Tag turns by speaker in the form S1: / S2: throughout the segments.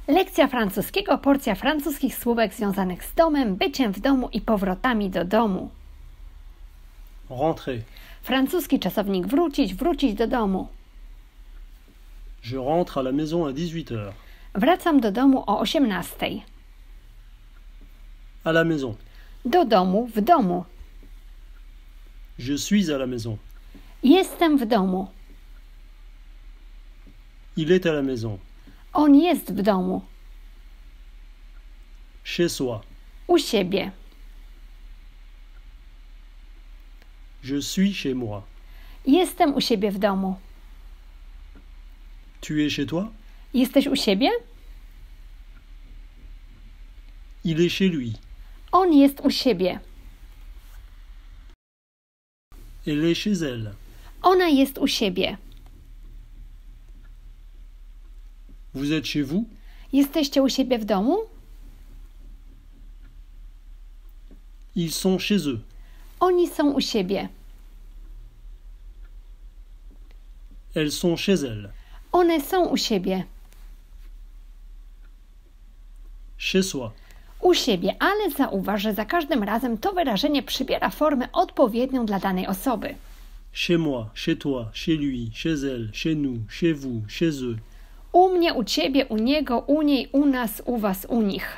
S1: Lekcja francuskiego, porcja francuskich słówek związanych z domem, byciem w domu i powrotami do domu.
S2: Rentrer.
S1: Francuski czasownik wrócić, wrócić do domu.
S2: Je rentre à la maison à 18h.
S1: Wracam do domu o 18:00.
S2: À la maison.
S1: Do domu, w domu.
S2: Je suis à la maison.
S1: Jestem w domu.
S2: Il est à la maison.
S1: On jest w domu.
S2: Chez soi.
S1: U siebie.
S2: Je suis chez moi.
S1: Jestem u siebie w domu.
S2: Tu es chez toi?
S1: Jesteś u siebie?
S2: Il est chez lui.
S1: On jest u siebie.
S2: Elle est chez elle.
S1: Ona jest u siebie.
S2: Vous êtes chez vous?
S1: Jesteście u siebie w domu?
S2: Ils sont chez eux.
S1: Oni są u siebie.
S2: Elles sont chez elles.
S1: One są u siebie.
S2: Chez soi.
S1: U siebie, ale zauważ, że za każdym razem to wyrażenie przybiera formę odpowiednią dla danej osoby.
S2: Chez moi, chez toi, chez lui, chez elle, chez nous, chez vous, chez eux.
S1: U mnie, u ciebie, u niego, u niej, u nas, u was, u nich.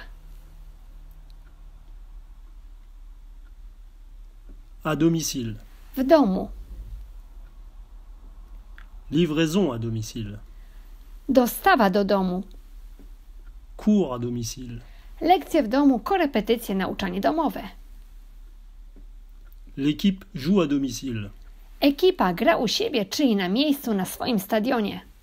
S2: À domicile.
S1: W domu.
S2: Livraison à domicile.
S1: Dostawa do domu.
S2: Cours à domicile.
S1: Lekcje w domu, korepetycje, nauczanie domowe.
S2: L'équipe joue à domicile.
S1: Ekipa gra u siebie, czyli na miejscu, na swoim stadionie.